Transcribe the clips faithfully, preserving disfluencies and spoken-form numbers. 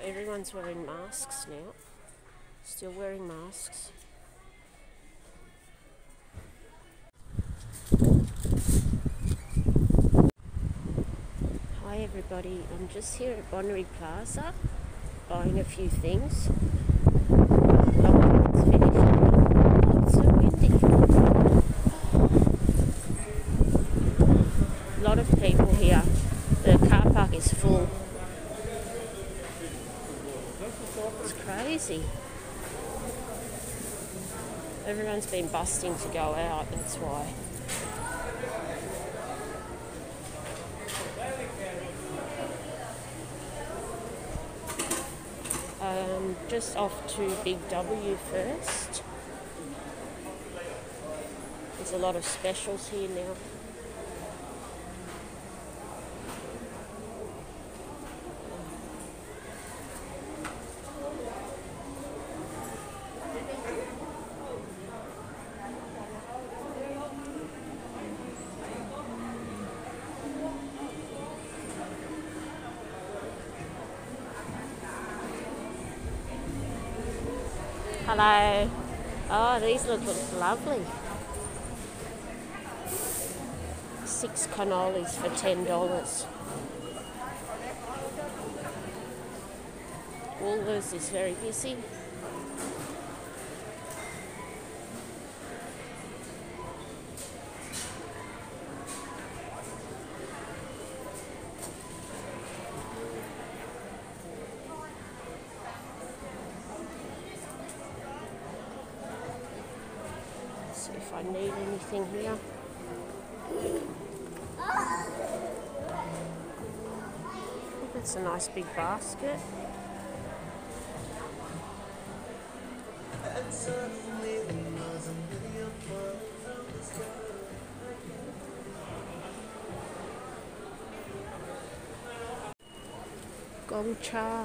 everyone's wearing masks now. Still wearing masks. Hi everybody, I'm just here at Bonnery Plaza buying a few things. Lockdown's finished. Oh, it's so windy. A lot of people here. The car park is full. It's crazy. Everyone's been busting to go out, that's why. Um, just off to Big W first. There's a lot of specials here now. Hello. Oh, these look, look lovely. Six cannolis for ten dollars. Woolworths is very busy. See if I need anything here. That's a nice big basket. Gongcha.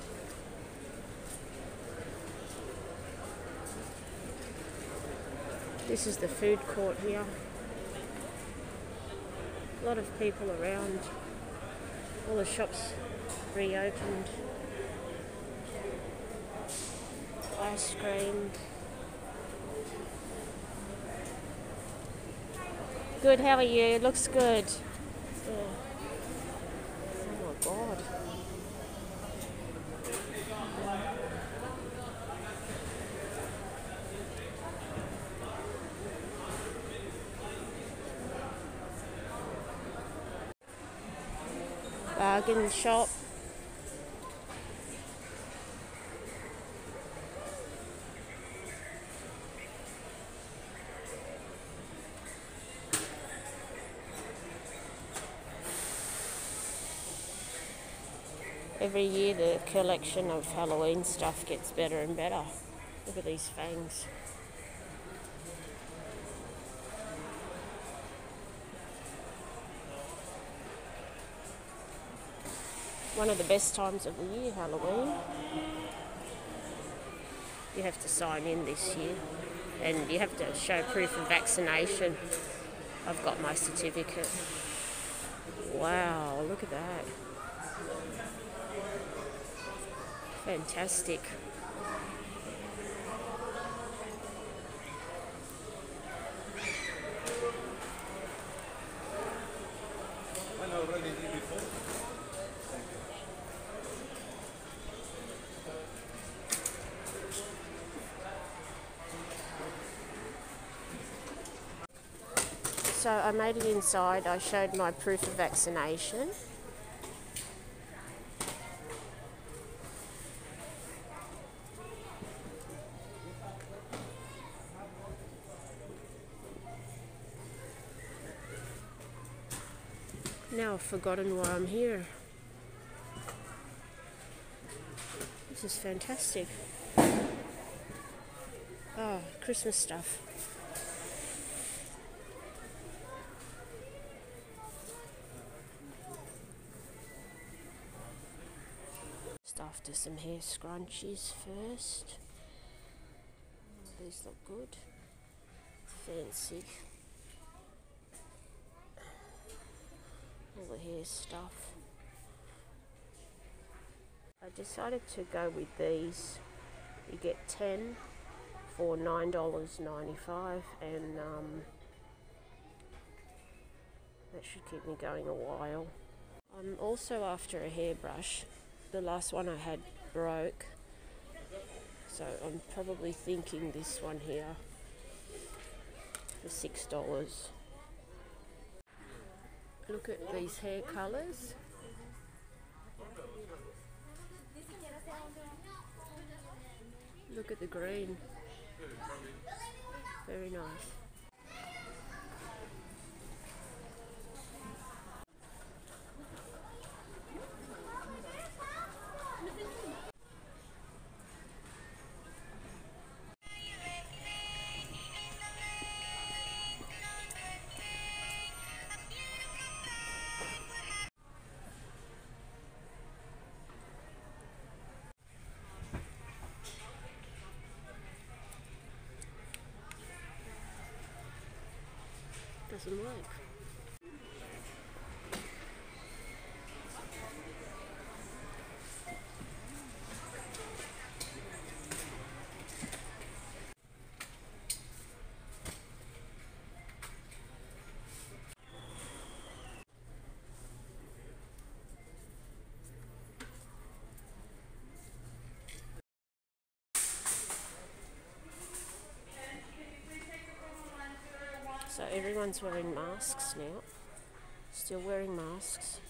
This is the food court here. A lot of people around. All the shops reopened. Ice cream. Good, how are you? Looks good. Yeah. Oh my God. Bargain shop. Every year the collection of Halloween stuff gets better and better. Look at these fangs. One of the best times of the year, Halloween. You have to sign in this year and you have to show proof of vaccination. I've got my certificate. Wow, look at that. Fantastic. So I made it inside. I showed my proof of vaccination. Now I've forgotten why I'm here. This is fantastic. Oh, Christmas stuff. Just after some hair scrunchies first. These look good. Fancy. All the hair stuff. I decided to go with these. You get ten for nine dollars ninety-five, and um, that should keep me going a while. I'm also after a hairbrush. The last one I had broke, so I'm probably thinking this one here for six dollars. Look at these hair colours. Look at the green. Very nice. Doesn't work. So everyone's wearing masks now. Still wearing masks.